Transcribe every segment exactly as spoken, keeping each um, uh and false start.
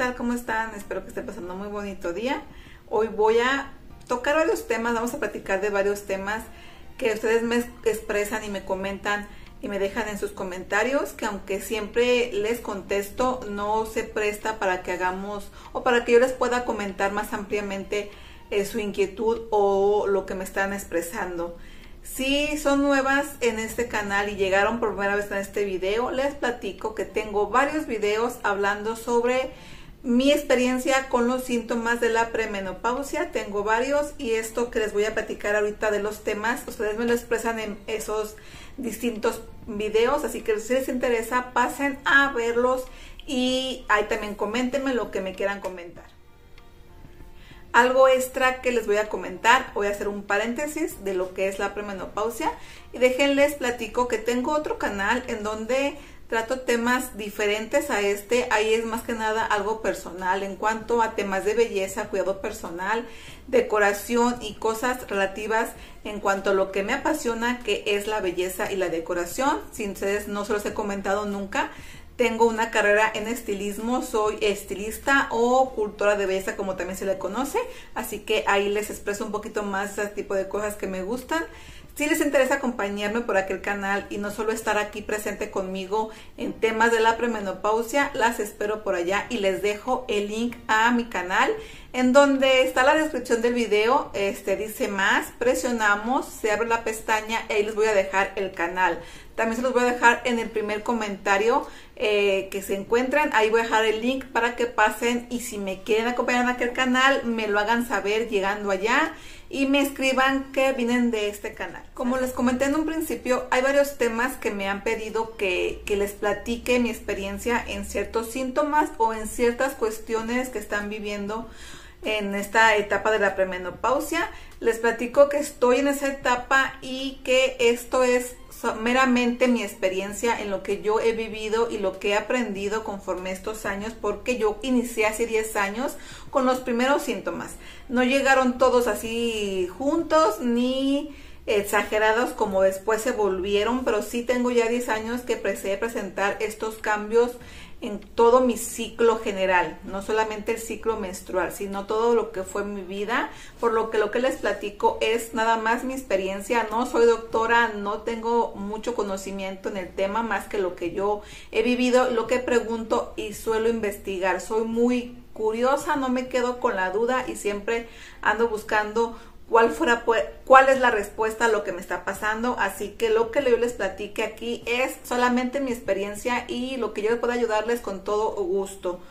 tal? ¿Cómo están? Espero que estén pasando un muy bonito día. Hoy voy a tocar varios temas, vamos a platicar de varios temas que ustedes me expresan y me comentan y me dejan en sus comentarios, que aunque siempre les contesto, no se presta para que hagamos o para que yo les pueda comentar más ampliamente eh, su inquietud o lo que me están expresando. Si son nuevas en este canal y llegaron por primera vez en este video, les platico que tengo varios videos hablando sobre mi experiencia con los síntomas de la premenopausia. Tengo varios y esto que les voy a platicar ahorita de los temas, ustedes me lo expresan en esos distintos videos, así que si les interesa pasen a verlos y ahí también coméntenme lo que me quieran comentar. Algo extra que les voy a comentar, voy a hacer un paréntesis de lo que es la premenopausia y déjenles platico que tengo otro canal en donde trato temas diferentes a este. Ahí es más que nada algo personal en cuanto a temas de belleza, cuidado personal, decoración y cosas relativas en cuanto a lo que me apasiona, que es la belleza y la decoración. Si ustedes no se los he comentado nunca, tengo una carrera en estilismo, soy estilista o cultora de belleza como también se le conoce, así que ahí les expreso un poquito más ese tipo de cosas que me gustan. Si les interesa acompañarme por aquel canal y no solo estar aquí presente conmigo en temas de la premenopausia, las espero por allá y les dejo el link a mi canal en donde está la descripción del video. Este dice más, presionamos, se abre la pestaña y ahí les voy a dejar el canal. También se los voy a dejar en el primer comentario eh, que se encuentran. Ahí voy a dejar el link para que pasen y si me quieren acompañar en aquel canal, me lo hagan saber llegando allá y me escriban que vienen de este canal. Como les comenté en un principio, hay varios temas que me han pedido que, que les platique mi experiencia en ciertos síntomas o en ciertas cuestiones que están viviendo en esta etapa de la premenopausia. Les platico que estoy en esa etapa y que esto es meramente mi experiencia en lo que yo he vivido y lo que he aprendido conforme estos años, porque yo inicié hace diez años con los primeros síntomas. No llegaron todos así juntos ni exagerados como después se volvieron, pero sí tengo ya diez años que empecé a presentar estos cambios en todo mi ciclo general, no solamente el ciclo menstrual, sino todo lo que fue mi vida, por lo que lo que les platico es nada más mi experiencia. No soy doctora, no tengo mucho conocimiento en el tema más que lo que yo he vivido, lo que pregunto y suelo investigar. Soy muy curiosa, no me quedo con la duda y siempre ando buscando cuál fuera cuál es la respuesta a lo que me está pasando, así que lo que yo les platique aquí es solamente mi experiencia y lo que yo pueda ayudarles con todo gusto.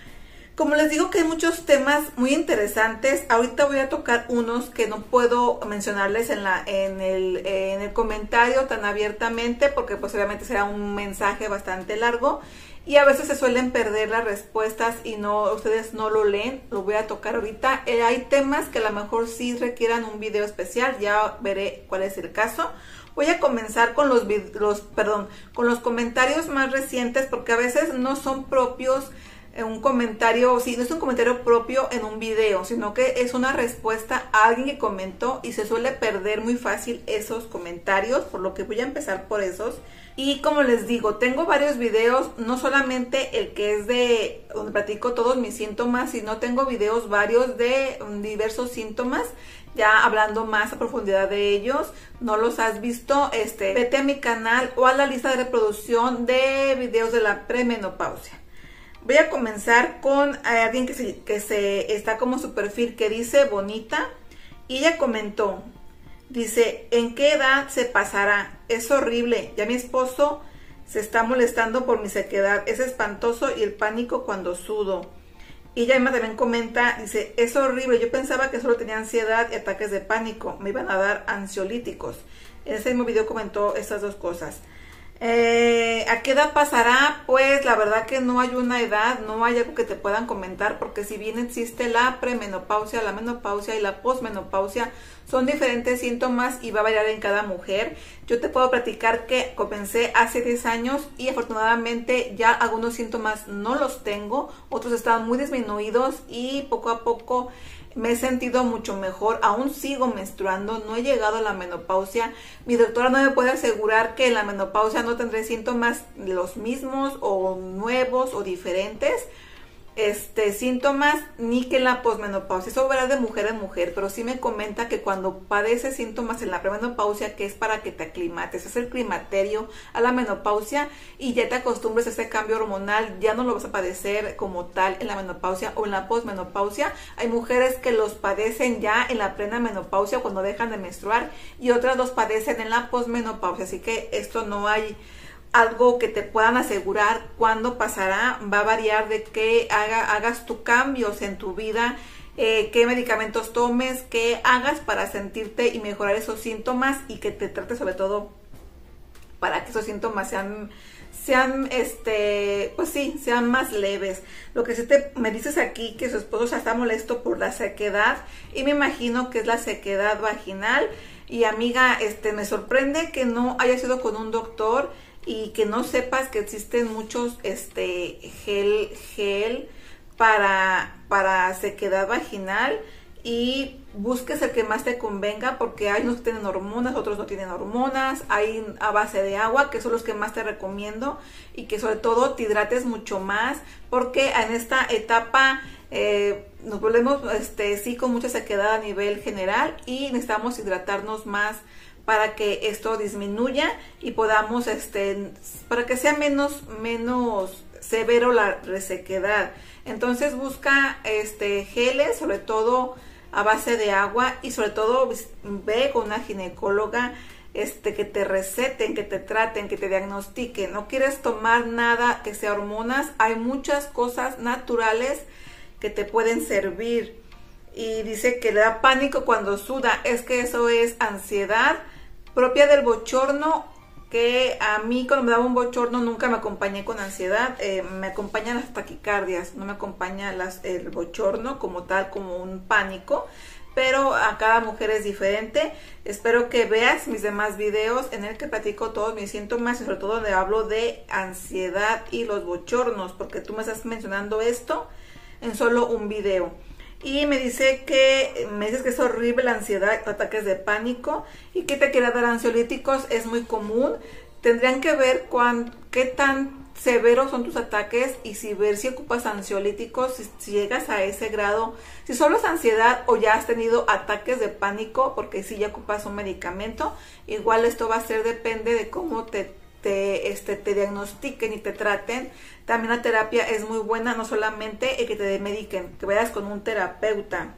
Como les digo que hay muchos temas muy interesantes, ahorita voy a tocar unos que no puedo mencionarles en, la, en, el, en el comentario tan abiertamente porque pues obviamente será un mensaje bastante largo y a veces se suelen perder las respuestas y no ustedes no lo leen. Lo voy a tocar ahorita. Eh, hay temas que a lo mejor sí requieran un video especial, ya veré cuál es el caso. Voy a comenzar con los, los, perdón, con los comentarios más recientes porque a veces no son propios en un comentario, sí, no es un comentario propio en un video, sino que es una respuesta a alguien que comentó y se suele perder muy fácil esos comentarios, por lo que voy a empezar por esos. Y como les digo, tengo varios videos, no solamente el que es de donde platico todos mis síntomas, sino tengo videos varios de diversos síntomas, ya hablando más a profundidad de ellos. No los has visto, este, vete a mi canal o a la lista de reproducción de videos de la premenopausia. Voy a comenzar con alguien que se, que se está como su perfil que dice bonita y ella comentó, dice, ¿en qué edad se pasará? Es horrible, ya mi esposo se está molestando por mi sequedad, es espantoso y el pánico cuando sudo. Y ella también comenta, dice, es horrible, yo pensaba que solo tenía ansiedad y ataques de pánico, me iban a dar ansiolíticos. En ese mismo video comentó estas dos cosas. Eh, ¿A qué edad pasará? Pues la verdad que no hay una edad, no hay algo que te puedan comentar, porque si bien existe la premenopausia, la menopausia y la posmenopausia, son diferentes síntomas y va a variar en cada mujer. Yo te puedo platicar que comencé hace diez años y afortunadamente ya algunos síntomas no los tengo, otros están muy disminuidos y poco a poco me he sentido mucho mejor. Aún sigo menstruando, no he llegado a la menopausia. Mi doctora no me puede asegurar que en la menopausia no tendré síntomas los mismos o nuevos o diferentes, este síntomas ni que en la posmenopausia. Eso verá de mujer en mujer, pero sí me comenta que cuando padece síntomas en la premenopausia, que es para que te aclimates, es el climaterio a la menopausia y ya te acostumbres a ese cambio hormonal, ya no lo vas a padecer como tal en la menopausia o en la posmenopausia. Hay mujeres que los padecen ya en la plena menopausia cuando dejan de menstruar y otras los padecen en la posmenopausia, así que esto no hay algo que te puedan asegurar cuándo pasará, va a variar de que haga, hagas tus cambios en tu vida, eh, qué medicamentos tomes, qué hagas para sentirte y mejorar esos síntomas y que te trates sobre todo para que esos síntomas sean, sean este, pues sí, sean más leves. Lo que sí te, me dices aquí que su esposo ya está molesto por la sequedad y me imagino que es la sequedad vaginal y amiga, este, me sorprende que no hayas ido con un doctor y que no sepas que existen muchos este gel gel para para sequedad vaginal y busques el que más te convenga porque hay unos que tienen hormonas, otros no tienen hormonas, hay a base de agua que son los que más te recomiendo y que sobre todo te hidrates mucho más porque en esta etapa eh, nos volvemos este sí con mucha sequedad a nivel general y necesitamos hidratarnos más para que esto disminuya y podamos, este, para que sea menos, menos severo la resequedad. Entonces busca este geles, sobre todo a base de agua y sobre todo ve con una ginecóloga este, que te receten, que te traten, que te diagnostiquen. No quieres tomar nada que sea hormonas, hay muchas cosas naturales que te pueden servir. Y dice que le da pánico cuando suda, es que eso es ansiedad propia del bochorno, que a mí cuando me daba un bochorno nunca me acompañé con ansiedad, eh, me acompañan las taquicardias, no me acompaña las, el bochorno como tal, como un pánico, pero a cada mujer es diferente. Espero que veas mis demás videos en el que platico todos mis síntomas y sobre todo donde hablo de ansiedad y los bochornos, porque tú me estás mencionando esto en solo un video. Y me dice que, me dices que es horrible la ansiedad, ataques de pánico y que te quiera dar ansiolíticos, es muy común. Tendrían que ver cuán, qué tan severos son tus ataques y si ver si ocupas ansiolíticos, si, si llegas a ese grado, si solo es ansiedad o ya has tenido ataques de pánico, porque si ya ocupas un medicamento, igual esto va a ser, depende de cómo te te, este, te diagnostiquen y te traten. También la terapia es muy buena, no solamente el que te mediquen, que vayas con un terapeuta.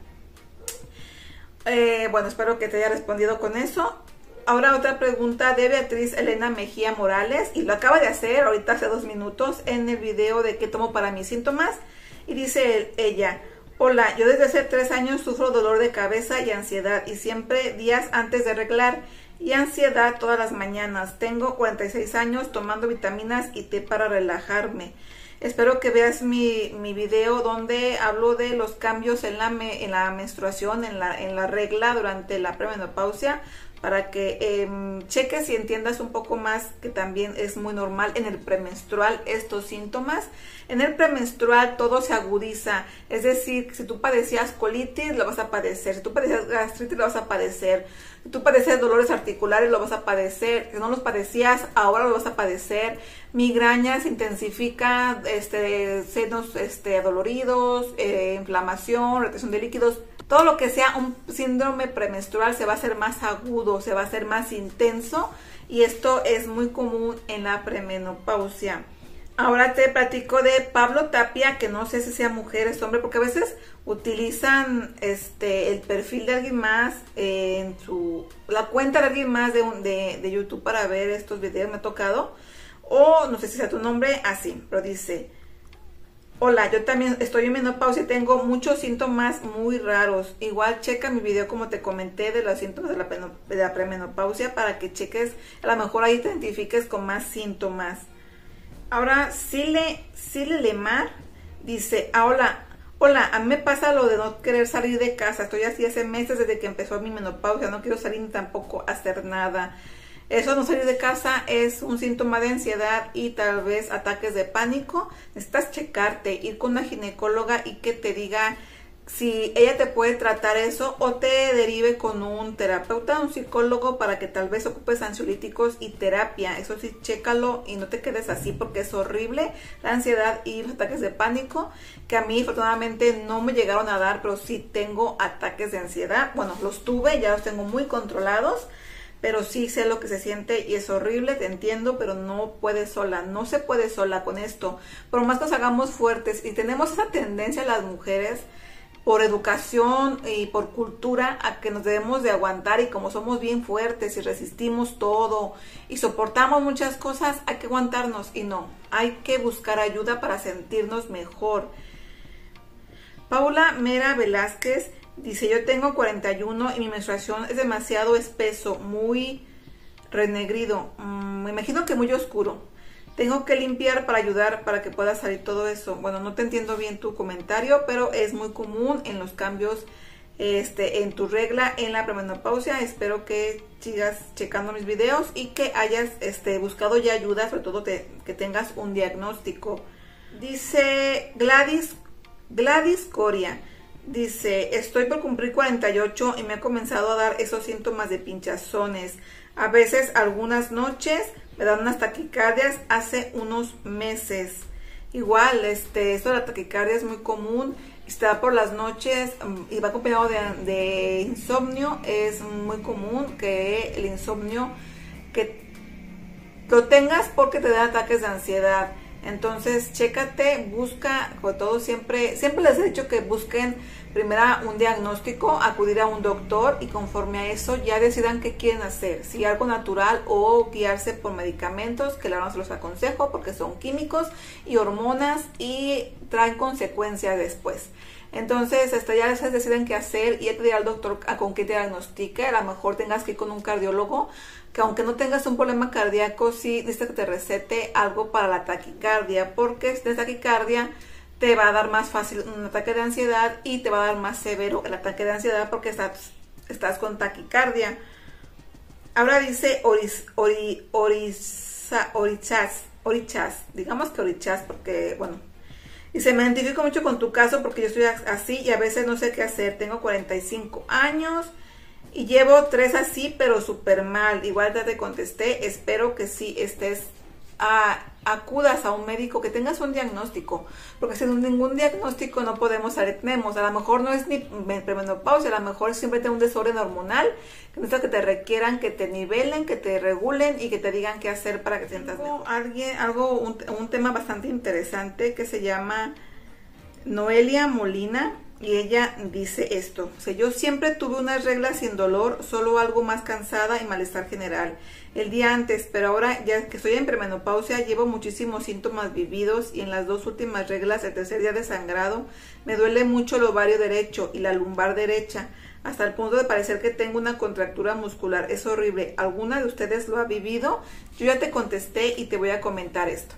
Eh, bueno, espero que te haya respondido con eso. Ahora otra pregunta de Beatriz Elena Mejía Morales, y lo acaba de hacer ahorita hace dos minutos en el video de qué tomo para mis síntomas. Y dice ella: hola, yo desde hace tres años sufro dolor de cabeza y ansiedad, y siempre días antes de arreglar, y ansiedad todas las mañanas. Tengo cuarenta y seis años tomando vitaminas y té para relajarme. Espero que veas mi, mi video donde hablo de los cambios en la, me, en la menstruación, en la, en la regla durante la premenopausia, para que eh, cheques y entiendas un poco más que también es muy normal en el premenstrual estos síntomas. En el premenstrual todo se agudiza, es decir, si tú padecías colitis lo vas a padecer, si tú padecías gastritis lo vas a padecer, si tú padecías dolores articulares lo vas a padecer, si no los padecías ahora lo vas a padecer, migrañas, intensifica, este, senos este, adoloridos, eh, inflamación, retención de líquidos. Todo lo que sea un síndrome premenstrual se va a hacer más agudo, se va a hacer más intenso, y esto es muy común en la premenopausia. Ahora te platico de Pablo Tapia, que no sé si sea mujer o hombre, porque a veces utilizan este el perfil de alguien más, eh, en su la cuenta de alguien más de, un, de, de YouTube para ver estos videos, me ha tocado, o no sé si sea tu nombre, así, pero dice: hola, yo también estoy en menopausia y tengo muchos síntomas muy raros. Igual checa mi video como te comenté de los síntomas de la, de la premenopausia para que cheques, a lo mejor ahí te identifiques con más síntomas. Ahora Sile, Sile Lemar dice: ah, hola, hola, a mí me pasa lo de no querer salir de casa. Estoy así hace meses desde que empezó mi menopausia, no quiero salir ni tampoco hacer nada. Eso, no salir de casa, es un síntoma de ansiedad y tal vez ataques de pánico. Necesitas checarte, ir con una ginecóloga y que te diga si ella te puede tratar eso o te derive con un terapeuta, un psicólogo, para que tal vez ocupes ansiolíticos y terapia. Eso sí, chécalo y no te quedes así, porque es horrible la ansiedad y los ataques de pánico, que a mí afortunadamente no me llegaron a dar, pero sí tengo ataques de ansiedad. Bueno, los tuve, ya los tengo muy controlados, pero sí sé lo que se siente y es horrible, te entiendo, pero no puedes sola, no se puede sola con esto. Por más que nos hagamos fuertes, y tenemos esa tendencia las mujeres, por educación y por cultura, a que nos debemos de aguantar, y como somos bien fuertes y resistimos todo y soportamos muchas cosas, hay que aguantarnos, y no, hay que buscar ayuda para sentirnos mejor. Paula Mera Velázquez dice: yo tengo cuarenta y uno y mi menstruación es demasiado espeso, muy renegrido, mm, me imagino que muy oscuro. Tengo que limpiar para ayudar para que pueda salir todo eso. Bueno, no te entiendo bien tu comentario, pero es muy común en los cambios este, en tu regla en la premenopausia. Espero que sigas checando mis videos y que hayas este, buscado ya ayuda, sobre todo te, que tengas un diagnóstico. Dice Gladys, Gladys Coria, dice: estoy por cumplir cuarenta y ocho y me ha comenzado a dar esos síntomas de pinchazones. A veces, algunas noches, me dan unas taquicardias hace unos meses. Igual, este, esto de la taquicardia es muy común, está por las noches y va acompañado de, de insomnio. Es muy común que el insomnio que lo tengas porque te da ataques de ansiedad. Entonces, chécate, busca, sobre todo siempre, siempre les he dicho que busquen primero un diagnóstico, acudir a un doctor, y conforme a eso ya decidan qué quieren hacer, si algo natural o guiarse por medicamentos, que la verdad no se los aconsejo porque son químicos y hormonas y traen consecuencias después. Entonces, hasta ya les deciden qué hacer y ya te dirá el doctor a con qué te diagnostique. A lo mejor tengas que ir con un cardiólogo, que aunque no tengas un problema cardíaco, sí necesita que te recete algo para la taquicardia, porque si tienes taquicardia te va a dar más fácil un ataque de ansiedad y te va a dar más severo el ataque de ansiedad porque estás, estás con taquicardia. Ahora dice Oris, Ori, Orisa, Orichas, Orichas, digamos que Orichas porque, bueno, dice: me identifico mucho con tu caso porque yo estoy así y a veces no sé qué hacer. Tengo cuarenta y cinco años y llevo tres así, pero súper mal. Igual ya te contesté, espero que sí estés, a, acudas a un médico, que tengas un diagnóstico, porque sin ningún diagnóstico no podemos saber. Tenemos, a lo mejor no es ni premenopausia, a lo mejor siempre tengo un desorden hormonal, que necesita que te requieran, que te nivelen, que te regulen y que te digan qué hacer para que te sientas mejor. Alguien, algo, un, un tema bastante interesante que se llama Noelia Molina, y ella dice esto: o sea, yo siempre tuve unas reglas sin dolor, solo algo más cansada y malestar general el día antes, pero ahora ya que estoy en premenopausia llevo muchísimos síntomas vividos, y en las dos últimas reglas, el tercer día de sangrado, me duele mucho el ovario derecho y la lumbar derecha, hasta el punto de parecer que tengo una contractura muscular. Es horrible. ¿Alguna de ustedes lo ha vivido? Yo ya te contesté y te voy a comentar esto.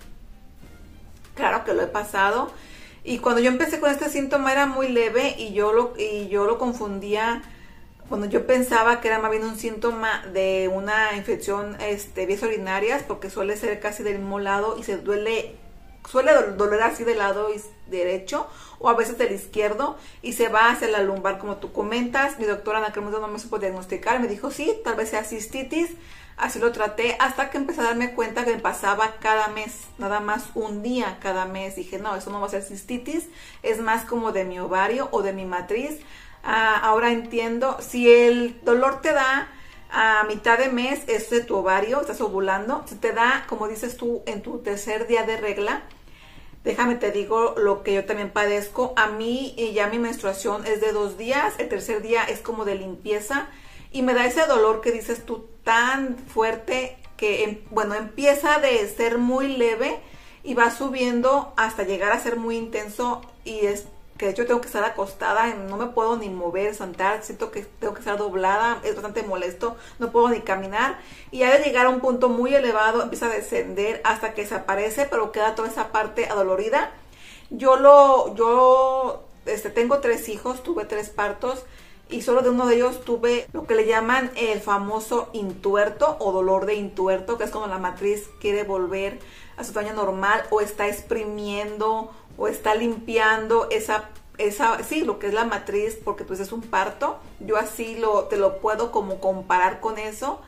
Claro que lo he pasado. Y cuando yo empecé con este síntoma era muy leve y yo lo, y yo lo confundía, cuando yo pensaba que era más bien un síntoma de una infección este, vías urinarias, porque suele ser casi del mismo lado y se duele, suele doler así del lado derecho o a veces del izquierdo y se va hacia la lumbar, como tú comentas. Mi doctora en aquel momento no me supo diagnosticar, me dijo sí, tal vez sea cistitis. Así lo traté hasta que empecé a darme cuenta que me pasaba cada mes, nada más un día cada mes. Dije, no, eso no va a ser cistitis, es más como de mi ovario o de mi matriz. Ah, ahora entiendo, si el dolor te da a mitad de mes, es de tu ovario, estás ovulando. Si te da, como dices tú, en tu tercer día de regla, déjame te digo lo que yo también padezco. A mí ya mi menstruación es de dos días, el tercer día es como de limpieza. Y me da ese dolor que dices tú tan fuerte que, bueno, empieza de ser muy leve y va subiendo hasta llegar a ser muy intenso, y es que de hecho tengo que estar acostada, no me puedo ni mover, sentar, siento que tengo que estar doblada, es bastante molesto, no puedo ni caminar, y ya de llegar a un punto muy elevado empieza a descender hasta que desaparece, pero queda toda esa parte adolorida. Yo lo, yo este, tengo tres hijos, tuve tres partos, y solo de uno de ellos tuve lo que le llaman el famoso intuerto o dolor de intuerto, que es cuando la matriz quiere volver a su tamaño normal o está exprimiendo o está limpiando esa, esa, sí, lo que es la matriz, porque pues es un parto. Yo así lo, te lo puedo como comparar con eso.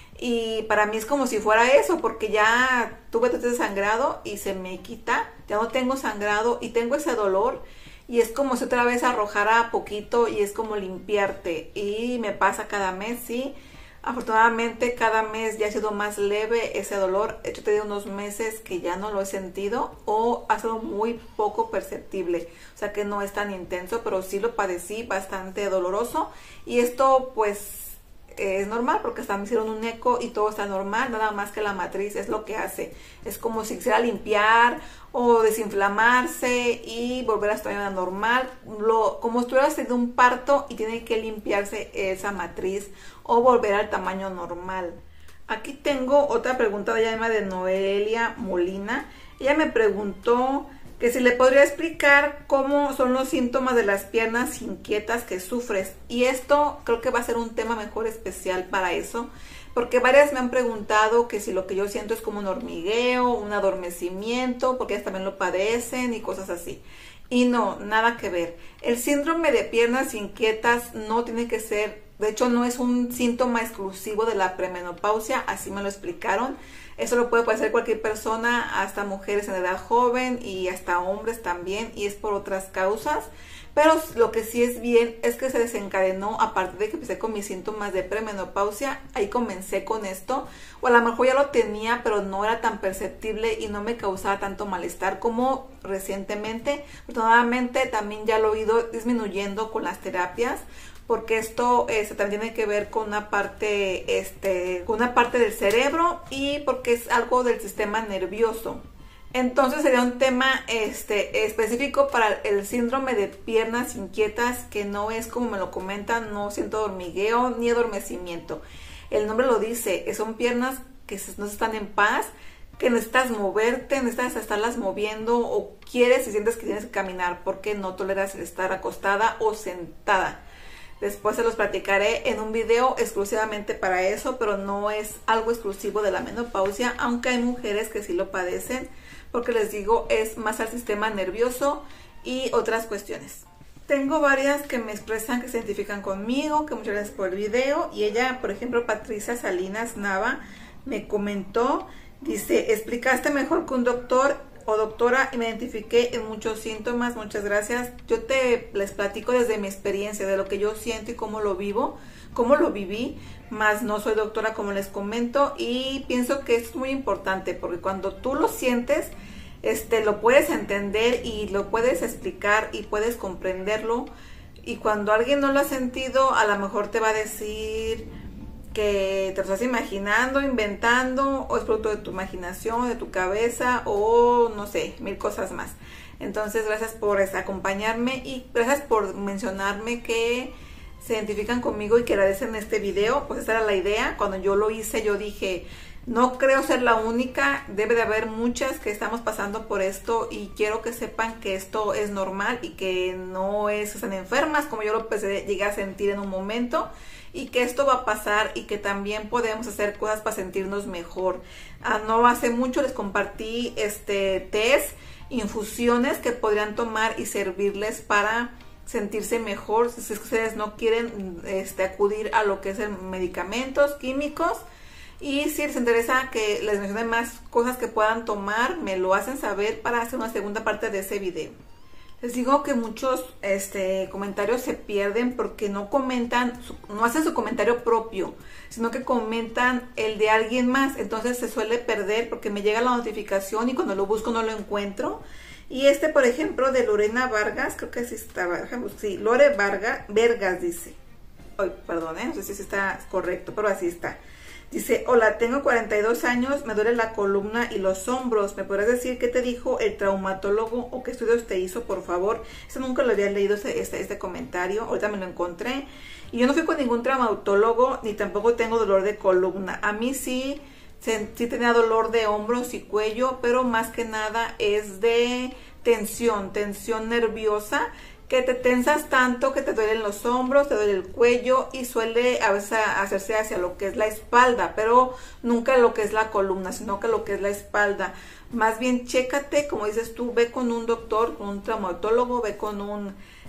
Y para mí es como si fuera eso, porque ya tuve este sangrado y se me quita, ya no tengo sangrado y tengo ese dolor. Y es como si otra vez arrojara poquito y es como limpiarte. Y me pasa cada mes, sí. Afortunadamente cada mes ya ha sido más leve ese dolor. De hecho, he tenido unos meses que ya no lo he sentido o ha sido muy poco perceptible. O sea que no es tan intenso, pero sí lo padecí bastante doloroso. Y esto pues es normal porque hasta me hicieron un eco y todo está normal, nada más que la matriz es lo que hace. Es como si quisiera limpiar o desinflamarse y volver a estar normal, lo, como si estuvieras teniendo un parto y tiene que limpiarse esa matriz o volver al tamaño normal. Aquí tengo otra pregunta de llama de Noelia Molina. Ella me preguntó que si le podría explicar cómo son los síntomas de las piernas inquietas que sufres. Y esto creo que va a ser un tema mejor especial para eso, porque varias me han preguntado que si lo que yo siento es como un hormigueo, un adormecimiento, porque ellas también lo padecen y cosas así. Y no, nada que ver. El síndrome de piernas inquietas no tiene que ser, de hecho no es un síntoma exclusivo de la premenopausia, así me lo explicaron. Eso lo puede padecer cualquier persona, hasta mujeres en edad joven y hasta hombres también, y es por otras causas. Pero lo que sí es bien es que se desencadenó a partir de que empecé con mis síntomas de premenopausia. Ahí comencé con esto, o a lo mejor ya lo tenía, pero no era tan perceptible y no me causaba tanto malestar como recientemente. Afortunadamente también ya lo he ido disminuyendo con las terapias, porque esto este, también tiene que ver con una parte, este, con una parte del cerebro y porque es algo del sistema nervioso. Entonces sería un tema este, específico para el síndrome de piernas inquietas, que no es como me lo comentan, no siento hormigueo ni adormecimiento. El nombre lo dice, son piernas que no están en paz, que necesitas moverte, necesitas estarlas moviendo o quieres y sientes que tienes que caminar porque no toleras el estar acostada o sentada. Después se los platicaré en un video exclusivamente para eso, pero no es algo exclusivo de la menopausia, aunque hay mujeres que sí lo padecen, porque les digo, es más al sistema nervioso y otras cuestiones. Tengo varias que me expresan que se identifican conmigo, que muchas gracias por el video. Y ella, por ejemplo, Patricia Salinas Nava, me comentó, dice, explicaste mejor que un doctor o doctora y me identifiqué en muchos síntomas, muchas gracias. Yo te les platico desde mi experiencia, de lo que yo siento y cómo lo vivo, cómo lo viví, más no soy doctora como les comento, y pienso que es muy importante porque cuando tú lo sientes, este, lo puedes entender y lo puedes explicar y puedes comprenderlo, y cuando alguien no lo ha sentido, a lo mejor te va a decir que te lo estás imaginando, inventando, o es producto de tu imaginación, de tu cabeza, o no sé, mil cosas más. Entonces, gracias por acompañarme y gracias por mencionarme que se identifican conmigo y que agradecen este video. Pues esa era la idea. Cuando yo lo hice, yo dije, no creo ser la única, debe de haber muchas que estamos pasando por esto y quiero que sepan que esto es normal y que no es, están enfermas como yo lo pensé, llegué a sentir en un momento, y que esto va a pasar y que también podemos hacer cosas para sentirnos mejor. Ah, no hace mucho les compartí este test, infusiones que podrían tomar y servirles para sentirse mejor si ustedes no quieren este, acudir a lo que es el medicamentos químicos. Y si les interesa que les mencione más cosas que puedan tomar, me lo hacen saber para hacer una segunda parte de ese video. Les digo que muchos este, comentarios se pierden porque no comentan, su, no hacen su comentario propio, sino que comentan el de alguien más. Entonces se suele perder porque me llega la notificación y cuando lo busco no lo encuentro. Y este, por ejemplo, de Lorena Vargas, creo que así estaba, sí, Lore Vargas, Vergas dice. Ay, perdón, ¿eh? No sé si está correcto, pero así está. Dice, hola, tengo cuarenta y dos años, me duele la columna y los hombros. ¿Me podrás decir qué te dijo el traumatólogo o qué estudios te hizo, por favor? Eso nunca lo había leído, este, este, este comentario. Ahorita me lo encontré. Y yo no fui con ningún traumatólogo, ni tampoco tengo dolor de columna. A mí sí, sí tenía dolor de hombros y cuello, pero más que nada es de tensión, tensión nerviosa, que te tensas tanto que te duelen los hombros, te duele el cuello y suele a veces hacerse hacia lo que es la espalda, pero nunca lo que es la columna, sino que lo que es la espalda. Más bien chécate, como dices tú, ve con un doctor, con un traumatólogo, ve con un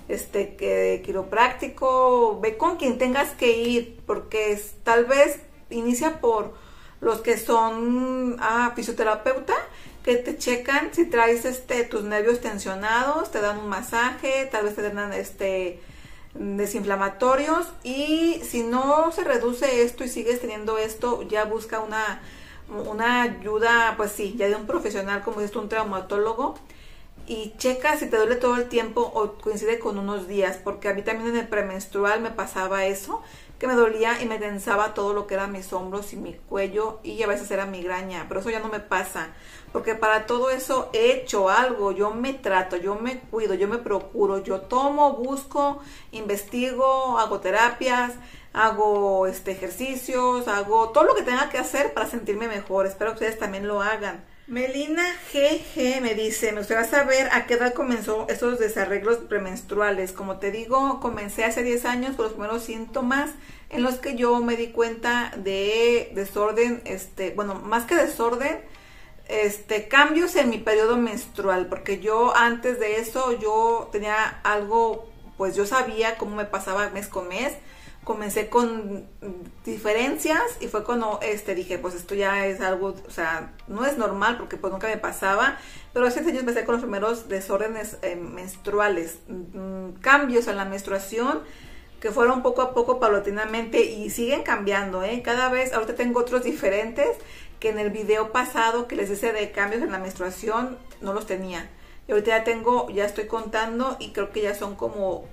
este que quiropráctico, ve con quien tengas que ir, porque es, tal vez inicia por los que son ah, fisioterapeuta, que te checan si traes este tus nervios tensionados, te dan un masaje, tal vez te dan este desinflamatorios, y si no se reduce esto y sigues teniendo esto, ya busca una una ayuda, pues sí, ya de un profesional, como es un traumatólogo, y checa si te duele todo el tiempo o coincide con unos días, porque a mí también en el premenstrual me pasaba eso, que me dolía y me tensaba todo lo que eran mis hombros y mi cuello, y a veces era migraña, pero eso ya no me pasa, porque para todo eso he hecho algo, yo me trato, yo me cuido, yo me procuro, yo tomo, busco, investigo, hago terapias, hago este ejercicios, hago todo lo que tenga que hacer para sentirme mejor. Espero que ustedes también lo hagan. Melina G G me dice, me gustaría saber a qué edad comenzó estos desarreglos premenstruales. Como te digo, comencé hace diez años con los primeros síntomas en los que yo me di cuenta de desorden, este, bueno, más que desorden, este, cambios en mi periodo menstrual, porque yo antes de eso yo tenía algo, pues yo sabía cómo me pasaba mes con mes. Comencé con diferencias y fue cuando este, dije, pues esto ya es algo, o sea, no es normal porque pues nunca me pasaba, pero hace años empecé con los primeros desórdenes eh, menstruales, mm, cambios en la menstruación que fueron poco a poco, paulatinamente, y siguen cambiando, ¿eh? Cada vez, ahorita tengo otros diferentes que en el video pasado que les hice de cambios en la menstruación no los tenía. Y ahorita ya tengo, ya estoy contando y creo que ya son como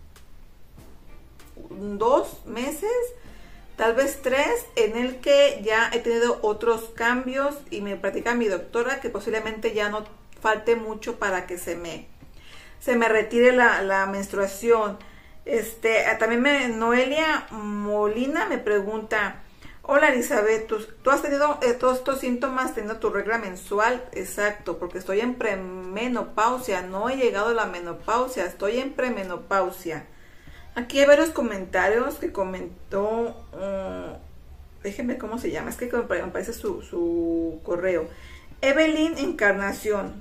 dos meses, tal vez tres, en el que ya he tenido otros cambios, y me platica mi doctora que posiblemente ya no falte mucho para que se me se me retire la, la menstruación. Este, también me, Noelia Molina me pregunta, hola Elizabeth, ¿tú, tú has tenido eh, todos estos síntomas teniendo tu regla mensual? Exacto, porque estoy en premenopausia, no he llegado a la menopausia, estoy en premenopausia. Aquí hay varios comentarios que comentó, uh, déjenme cómo se llama, es que me parece su, su correo, Evelyn Encarnación,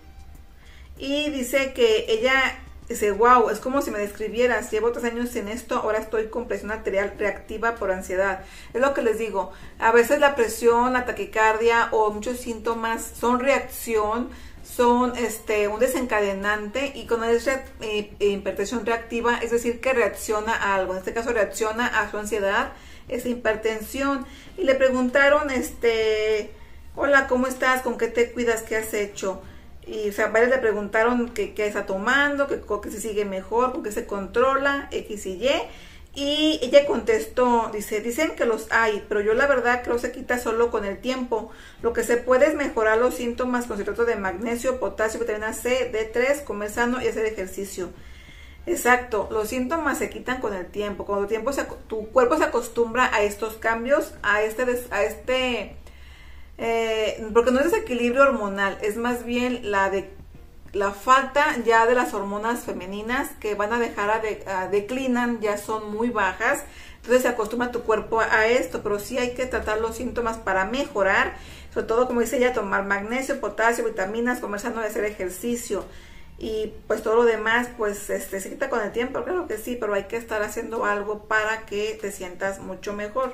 y dice que ella, dice, wow, es como si me describieras, llevo tres años en esto, ahora estoy con presión arterial reactiva por ansiedad. Es lo que les digo, a veces la presión, la taquicardia o muchos síntomas son reacción, son este un desencadenante, y cuando es re, eh, hipertensión reactiva, es decir, que reacciona a algo, en este caso reacciona a su ansiedad, es hipertensión. Y le preguntaron, este, hola, ¿cómo estás? ¿Con qué te cuidas? ¿Qué has hecho? Y o sea, varios le preguntaron que qué está tomando, que, que se sigue mejor, con qué se controla, X y Y. Y ella contestó, dice, dicen que los hay, pero yo la verdad creo que se quita solo con el tiempo. Lo que se puede es mejorar los síntomas con citrato de magnesio, potasio, vitamina C, D tres, comer sano y hacer ejercicio. Exacto, los síntomas se quitan con el tiempo. Cuando el tiempo se, tu cuerpo se acostumbra a estos cambios, a este, a este eh, porque no es desequilibrio hormonal, es más bien la de la falta ya de las hormonas femeninas que van a dejar a, de, a declinan, ya son muy bajas, entonces se acostumbra tu cuerpo a esto, pero sí hay que tratar los síntomas para mejorar, sobre todo como dice ella, tomar magnesio, potasio, vitaminas, comer sano y hacer ejercicio, y pues todo lo demás pues este, se quita con el tiempo, claro que sí, pero hay que estar haciendo algo para que te sientas mucho mejor.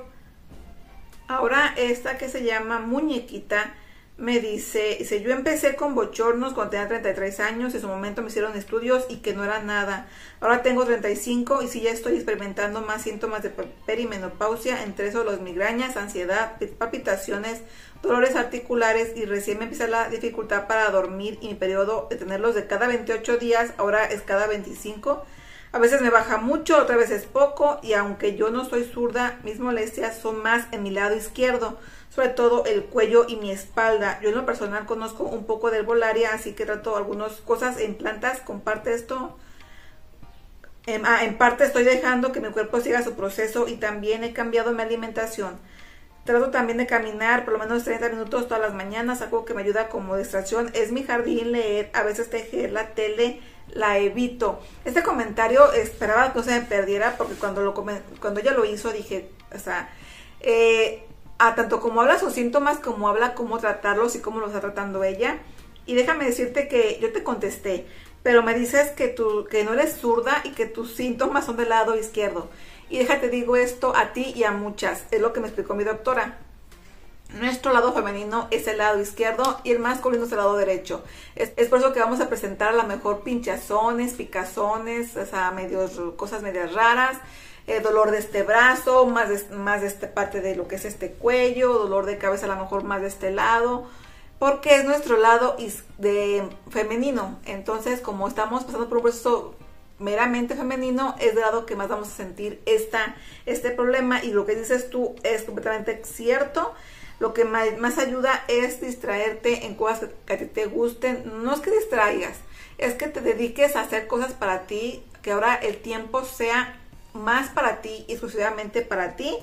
Ahora esta que se llama Muñequita me dice, dice, yo empecé con bochornos cuando tenía treinta y tres años, en su momento me hicieron estudios y que no era nada. Ahora tengo treinta y cinco y sí ya estoy experimentando más síntomas de perimenopausia, entre eso los migrañas, ansiedad, palpitaciones, dolores articulares, y recién me empieza la dificultad para dormir, y mi periodo de tenerlos de cada veintiocho días ahora es cada veinticinco. A veces me baja mucho, otra vez es poco, y aunque yo no soy zurda, mis molestias son más en mi lado izquierdo, sobre todo el cuello y mi espalda. Yo en lo personal conozco un poco de herbolaria, así que trato algunas cosas en plantas, comparte esto. En, ah, en parte estoy dejando que mi cuerpo siga su proceso, y también he cambiado mi alimentación. Trato también de caminar por lo menos treinta minutos todas las mañanas, algo que me ayuda como distracción es mi jardín, leer, a veces tejer, la tele la evito. Este comentario esperaba que no se me perdiera, porque cuando lo cuando ella lo hizo dije, o sea, eh, a tanto como habla sus síntomas, como habla cómo tratarlos y cómo los está tratando ella. Y déjame decirte que yo te contesté, pero me dices que, tú, que no eres zurda y que tus síntomas son del lado izquierdo. Y déjate digo esto a ti y a muchas, es lo que me explicó mi doctora. Nuestro lado femenino es el lado izquierdo y el masculino es el lado derecho. Es, es por eso que vamos a presentar a lo mejor pinchazones, picazones, o sea, medios, cosas medias raras, eh, dolor de este brazo, más de, más de esta parte de lo que es este cuello, dolor de cabeza a lo mejor más de este lado, porque es nuestro lado de femenino. Entonces, como estamos pasando por un proceso meramente femenino, es del lado que más vamos a sentir esta, este problema. Y lo que dices tú es completamente cierto. Lo que más, más ayuda es distraerte en cosas que a ti te gusten. No es que distraigas, es que te dediques a hacer cosas para ti, que ahora el tiempo sea más para ti, exclusivamente para ti.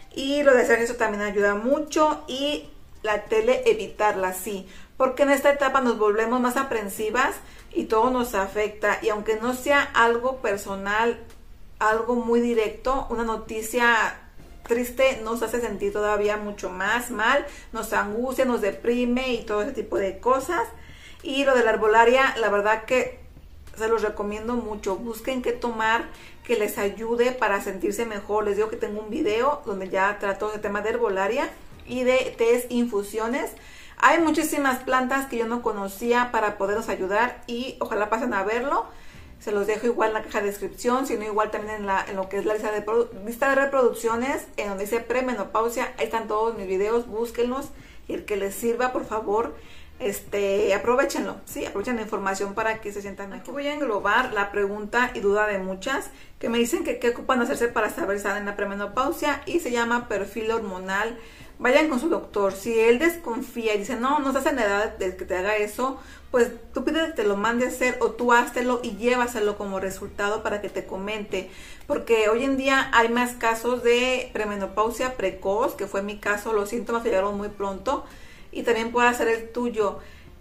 Y lo de hacer eso también ayuda mucho. Y la tele, evitarla, sí, porque en esta etapa nos volvemos más aprensivas y todo nos afecta. Y aunque no sea algo personal, algo muy directo, una noticia triste nos hace sentir todavía mucho más mal, nos angustia, nos deprime y todo ese tipo de cosas. Y lo de la herbolaria, la verdad que se los recomiendo mucho. Busquen qué tomar que les ayude para sentirse mejor. Les digo que tengo un video donde ya trato el tema de herbolaria y de tés, infusiones. Hay muchísimas plantas que yo no conocía para podernos ayudar y ojalá pasen a verlo. Se los dejo igual en la caja de descripción, sino igual también en, la, en lo que es la lista de, lista de reproducciones, en donde dice premenopausia. Ahí están todos mis videos, búsquenlos y el que les sirva, por favor, este, aprovechenlo, sí, aprovechen la información para que se sientan mejor. Aquí voy a englobar la pregunta y duda de muchas que me dicen que qué ocupan hacerse para saber si están en la premenopausia, y se llama perfil hormonal. Vayan con su doctor. Si él desconfía y dice, no, no estás en la edad de que te haga eso, pues tú pides que te lo mande a hacer o tú háztelo y llévaselo como resultado para que te comente. Porque hoy en día hay más casos de premenopausia precoz, que fue mi caso, los síntomas llegaron muy pronto, y también puede ser el tuyo.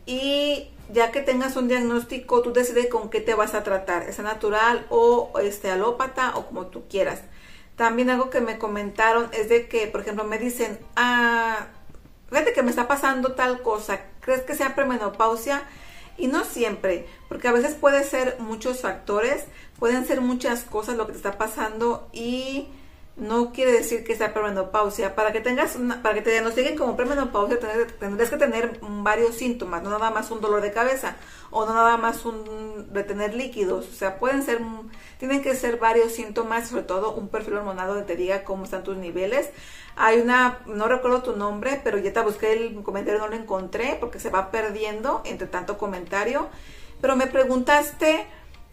Y ya que tengas un diagnóstico, tú decides con qué te vas a tratar, ¿es natural o este alópata o como tú quieras? También algo que me comentaron es de que, por ejemplo, me dicen, ah, fíjate que me está pasando tal cosa, ¿crees que sea premenopausia? Y no siempre, porque a veces puede ser muchos factores, pueden ser muchas cosas lo que te está pasando y no quiere decir que sea premenopausia. Para que tengas una, para que te diagnostiquen como premenopausia tendrás que tener varios síntomas, no nada más un dolor de cabeza o no nada más un retener líquidos. O sea, pueden ser, tienen que ser varios síntomas, sobre todo un perfil hormonal donde te diga cómo están tus niveles. Hay una, no recuerdo tu nombre, pero ya te busqué el comentario, no lo encontré porque se va perdiendo entre tanto comentario. Pero me preguntaste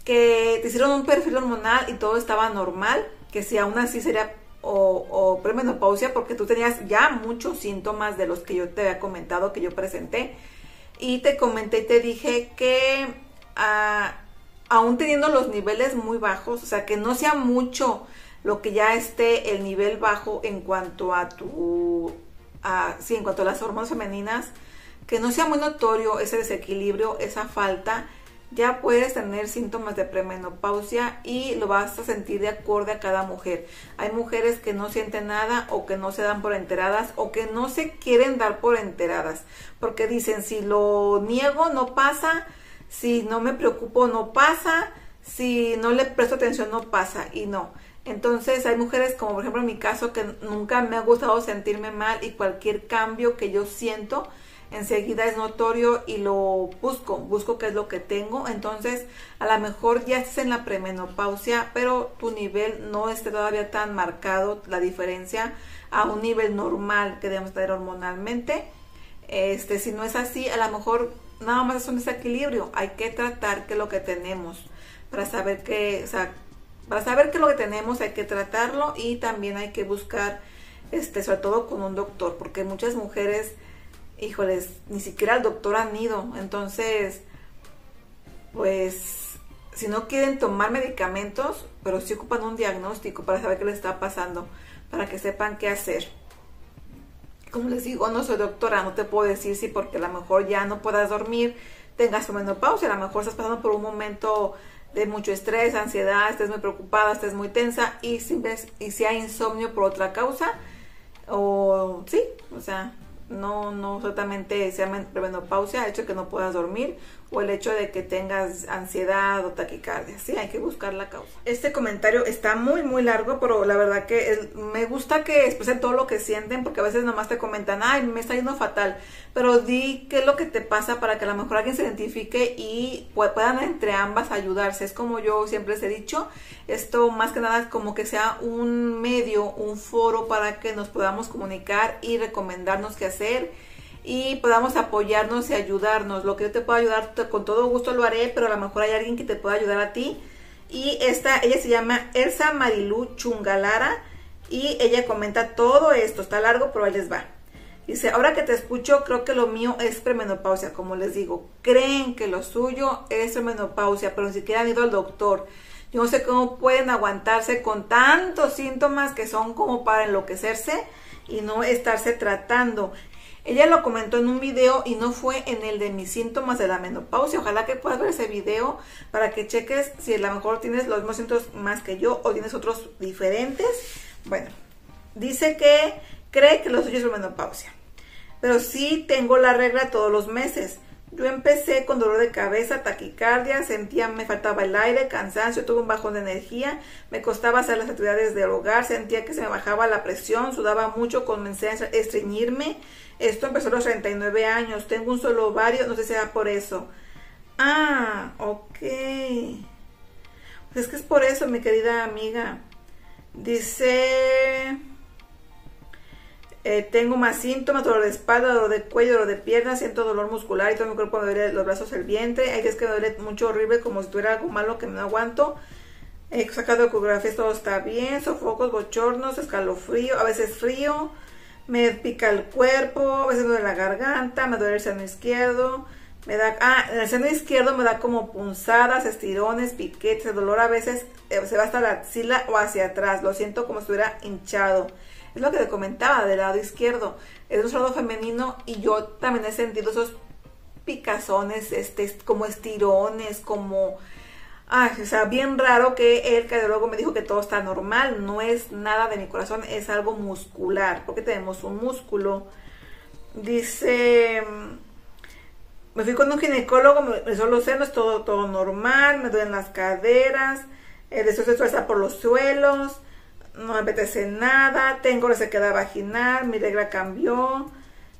que te hicieron un perfil hormonal y todo estaba normal, que si aún así sería o, o premenopausia, porque tú tenías ya muchos síntomas de los que yo te había comentado, que yo presenté, y te comenté y te dije que uh, aún teniendo los niveles muy bajos, o sea, que no sea mucho lo que ya esté el nivel bajo en cuanto a tu, a, sí, en cuanto a las hormonas femeninas, que no sea muy notorio ese desequilibrio, esa falta, ya puedes tener síntomas de premenopausia y lo vas a sentir de acuerdo a cada mujer. Hay mujeres que no sienten nada o que no se dan por enteradas o que no se quieren dar por enteradas porque dicen, si lo niego no pasa, si no me preocupo no pasa, si no le presto atención no pasa, y no. Entonces hay mujeres como por ejemplo en mi caso que nunca me ha gustado sentirme mal y cualquier cambio que yo siento enseguida es notorio y lo busco, busco qué es lo que tengo. Entonces a lo mejor ya estás en la premenopausia, pero tu nivel no esté todavía tan marcado, la diferencia a un nivel normal que debemos tener hormonalmente. Este, si no es así, a lo mejor nada más es un desequilibrio. Hay que tratar qué es lo que tenemos para saber que, o sea, para saber qué es lo que tenemos hay que tratarlo, y también hay que buscar, este, sobre todo con un doctor, porque muchas mujeres, híjoles, ni siquiera al doctor han ido. Entonces, pues, si no quieren tomar medicamentos, pero sí ocupan un diagnóstico para saber qué les está pasando, para que sepan qué hacer. Como les digo, no soy doctora, no te puedo decir si porque a lo mejor ya no puedas dormir, tengas menopausia, a lo mejor estás pasando por un momento de mucho estrés, ansiedad, estés muy preocupada, estés muy tensa, y si, ves, y si hay insomnio por otra causa, o sí, o sea, no no solamente sea premenopausia, el hecho de que no puedas dormir o el hecho de que tengas ansiedad o taquicardia. Sí, hay que buscar la causa. Este comentario está muy muy largo, pero la verdad que es, me gusta que expresen todo lo que sienten, porque a veces nomás te comentan, ay, me está yendo fatal, pero di qué es lo que te pasa para que a lo mejor alguien se identifique y puedan entre ambas ayudarse. Es como yo siempre les he dicho, esto más que nada es como que sea un medio, un foro para que nos podamos comunicar y recomendarnos qué hacer y podamos apoyarnos y ayudarnos. Lo que yo te pueda ayudar, con todo gusto lo haré, pero a lo mejor hay alguien que te pueda ayudar a ti. Y esta, ella se llama Elsa Marilú Chungalara y ella comenta todo esto. Está largo, pero ahí les va. Dice, ahora que te escucho, creo que lo mío es premenopausia. Como les digo, creen que lo suyo es premenopausia, pero ni siquiera han ido al doctor. Yo no sé cómo pueden aguantarse con tantos síntomas que son como para enloquecerse y no estarse tratando. Ella lo comentó en un video y no fue en el de mis síntomas de la menopausia. Ojalá que puedas ver ese video para que cheques si a lo mejor tienes los mismos síntomas más que yo o tienes otros diferentes. Bueno, dice que cree que lo suyo es la menopausia, pero sí tengo la regla todos los meses. Yo empecé con dolor de cabeza, taquicardia, sentía me faltaba el aire, cansancio, tuve un bajón de energía, me costaba hacer las actividades del hogar, sentía que se me bajaba la presión, sudaba mucho, comencé a estreñirme. Esto empezó a los treinta y nueve años, tengo un solo ovario, no sé si sea por eso. Ah, ok. Pues es que es por eso, mi querida amiga. Dice... Eh, tengo más síntomas, dolor de espalda, dolor de cuello, dolor de piernas, siento dolor muscular y todo mi cuerpo me duele los brazos, el vientre. Hay días que me duele mucho, horrible, como si tuviera algo malo que no aguanto. He sacado ecografías, todo está bien, sofocos, bochornos, escalofrío, a veces frío, me pica el cuerpo, a veces me duele la garganta, me duele el seno izquierdo, me da, ah, en el seno izquierdo me da como punzadas, estirones, piquetes, el dolor a veces eh, se va hasta la axila o hacia atrás, lo siento como si estuviera hinchado. Es lo que te comentaba del lado izquierdo, es un lado femenino y yo también he sentido esos picazones, este, como estirones, como, ay, o sea, bien raro que el cardiólogo me dijo que todo está normal, no es nada de mi corazón, es algo muscular, porque tenemos un músculo. Dice, me fui con un ginecólogo, me revisó los senos, todo, todo normal, me duelen las caderas, el deseo sexual está por los suelos, no me apetece nada, tengo resequedad vaginal, mi regla cambió,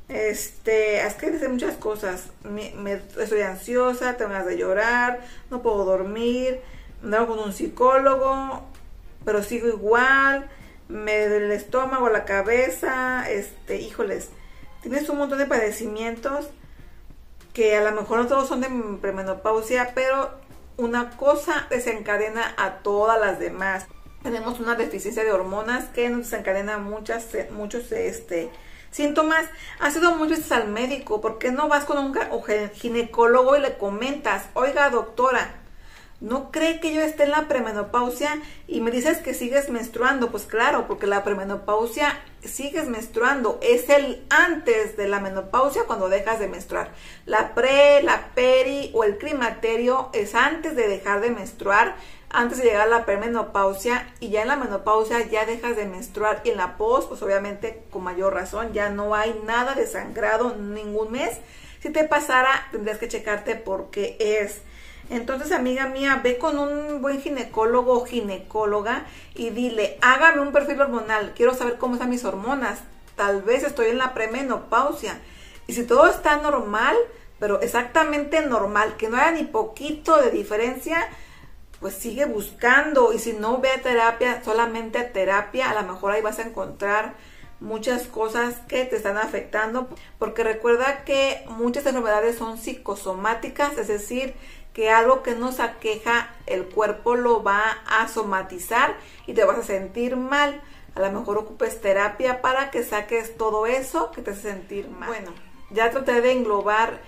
este, es que dice muchas cosas, me, me, estoy ansiosa, tengo ganas de llorar, no puedo dormir, ando con un psicólogo, pero sigo igual, me duele el estómago, la cabeza, este, híjoles, tienes un montón de padecimientos que a lo mejor no todos son de premenopausia, pero una cosa desencadena a todas las demás. Tenemos una deficiencia de hormonas que nos desencadena muchas, muchos este, síntomas. Has ido muchas veces al médico, ¿por qué no vas con un ginecólogo y le comentas, oiga doctora, ¿no cree que yo esté en la premenopausia? Y me dices que sigues menstruando. Pues claro, porque la premenopausia sigues menstruando, es el antes de la menopausia cuando dejas de menstruar. La pre, la peri o el climaterio es antes de dejar de menstruar, antes de llegar a la premenopausia, y ya en la menopausia ya dejas de menstruar, y en la pos, pues obviamente con mayor razón, ya no hay nada de sangrado ningún mes. Si te pasara, tendrías que checarte por qué es. Entonces, amiga mía, ve con un buen ginecólogo o ginecóloga y dile, hágame un perfil hormonal, quiero saber cómo están mis hormonas, tal vez estoy en la premenopausia. Y si todo está normal, pero exactamente normal, que no haya ni poquito de diferencia, pues sigue buscando, y si no, ve a terapia, solamente a terapia, a lo mejor ahí vas a encontrar muchas cosas que te están afectando, porque recuerda que muchas enfermedades son psicosomáticas, es decir, que algo que nos aqueja, el cuerpo lo va a somatizar y te vas a sentir mal. A lo mejor ocupes terapia para que saques todo eso que te hace sentir mal. Bueno, ya traté de englobar,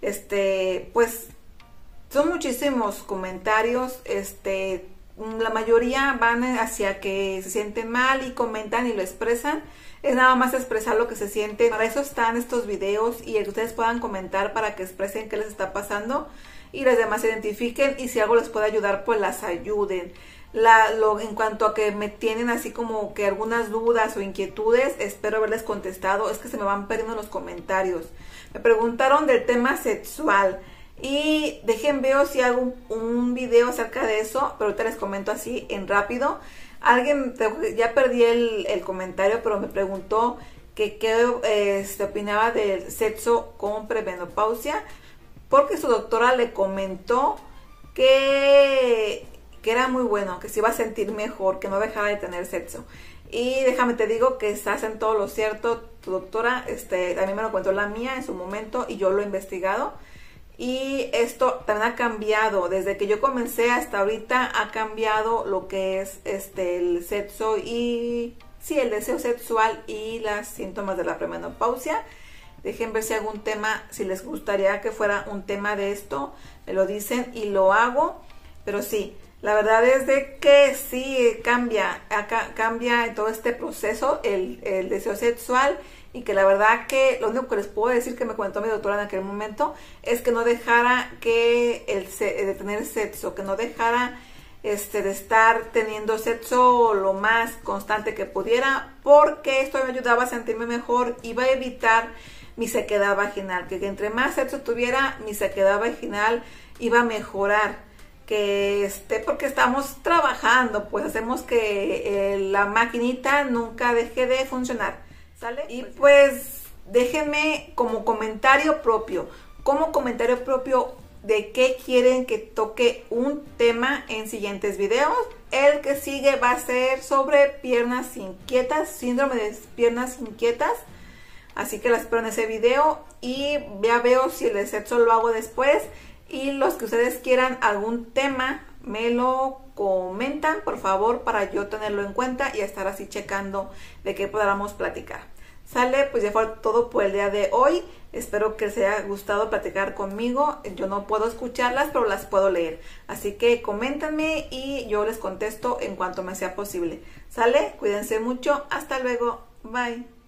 este, pues, son muchísimos comentarios, este, la mayoría van hacia que se sienten mal y comentan y lo expresan. Es nada más expresar lo que se siente. Para eso están estos videos y que ustedes puedan comentar para que expresen qué les está pasando y los demás se identifiquen, y si algo les puede ayudar, pues las ayuden. La, lo, en cuanto a que me tienen así como que algunas dudas o inquietudes, espero haberles contestado. Es que se me van perdiendo los comentarios. Me preguntaron del tema sexual Y dejen veo si hago un, un video acerca de eso, pero ahorita les comento así en rápido. Alguien, ya perdí el, el comentario, pero me preguntó que qué eh, se opinaba del sexo con premenopausia, porque su doctora le comentó que, que era muy bueno, que se iba a sentir mejor, que no dejara de tener sexo. Y déjame te digo que estás en todo lo cierto, tu doctora, este, también me lo contó la mía en su momento y yo lo he investigado. Y esto también ha cambiado, desde que yo comencé hasta ahorita ha cambiado lo que es este el sexo y sí, el deseo sexual y los síntomas de la premenopausia. Dejen ver si hago un tema, si les gustaría que fuera un tema de esto, me lo dicen y lo hago. Pero sí, la verdad es de que sí cambia, acá, cambia todo este proceso, el, el deseo sexual. Y que la verdad que lo único que les puedo decir que me comentó mi doctora en aquel momento es que no dejara que el de tener sexo, que no dejara este de estar teniendo sexo lo más constante que pudiera, porque esto me ayudaba a sentirme mejor, iba a evitar mi sequedad vaginal, que entre más sexo tuviera, mi sequedad vaginal iba a mejorar. Que este, porque estamos trabajando, pues hacemos que eh, la maquinita nunca deje de funcionar. ¿Sale? Y pues déjenme como comentario propio, como comentario propio de qué quieren que toque un tema en siguientes videos. El que sigue va a ser sobre piernas inquietas, síndrome de piernas inquietas. Así que la espero en ese video y ya veo si el de sexo lo hago después. Y los que ustedes quieran algún tema, me lo comentan, por favor, para yo tenerlo en cuenta y estar así checando de qué podamos platicar. Sale, pues ya fue todo por el día de hoy. Espero que les haya gustado platicar conmigo. Yo no puedo escucharlas, pero las puedo leer. Así que coméntenme y yo les contesto en cuanto me sea posible. Sale, cuídense mucho. Hasta luego. Bye.